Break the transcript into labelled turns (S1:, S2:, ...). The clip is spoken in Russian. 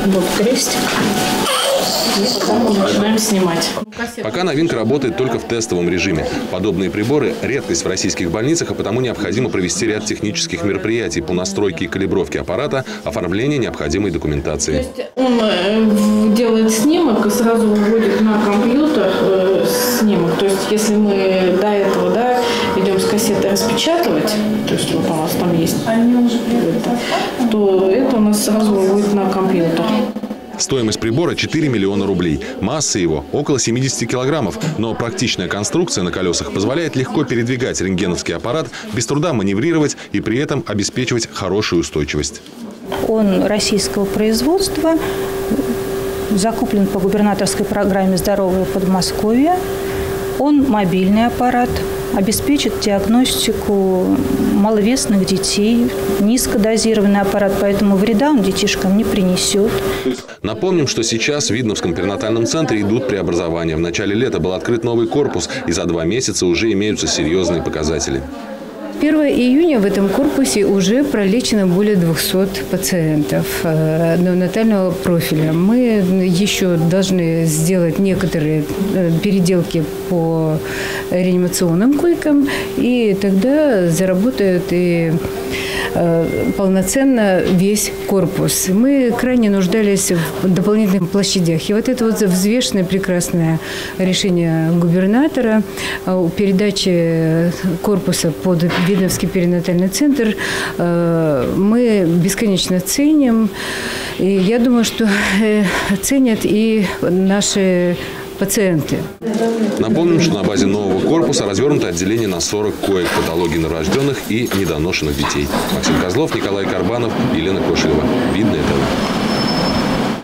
S1: Вот крестик. И потом мы начинаем снимать.
S2: Пока новинка работает только в тестовом режиме. Подобные приборы – редкость в российских больницах, а потому необходимо провести ряд технических мероприятий по настройке и калибровке аппарата, оформлению необходимой документации.
S1: То есть он делает снимок и сразу выводит на компьютер снимок. То есть если мы до этого идем с кассеты распечатывать, то есть вот у нас там есть, то это у нас сразу выводит на компьютер.
S2: Стоимость прибора – 4 миллиона рублей. Масса его – около 70 килограммов. Но практичная конструкция на колесах позволяет легко передвигать рентгеновский аппарат, без труда маневрировать и при этом обеспечивать хорошую устойчивость.
S3: Он российского производства, закуплен по губернаторской программе «Здоровое Подмосковье». Он мобильный аппарат, обеспечит диагностику маловесных детей, низкодозированный аппарат, поэтому вреда он детишкам не принесет.
S2: Напомним, что сейчас в Видновском перинатальном центре идут преобразования. В начале лета был открыт новый корпус, и за 2 месяца уже имеются серьезные показатели.
S4: 1 июня в этом корпусе уже пролечено более 200 пациентов неонатального профиля. Мы еще должны сделать некоторые переделки по реанимационным койкам, и тогда заработает и полноценно весь корпус. Мы крайне нуждались в дополнительных площадях. И вот это вот взвешенное, прекрасное решение губернатора о передаче корпуса под Видновский перинатальный центр мы бесконечно ценим. И я думаю, что ценят и наши пациенты.
S2: Напомним, что на базе нового корпуса развернуто отделение на 40 коек патологии новорожденных и недоношенных детей. Максим Козлов, Николай Карбанов, Елена Кошелева. Видное ТВ.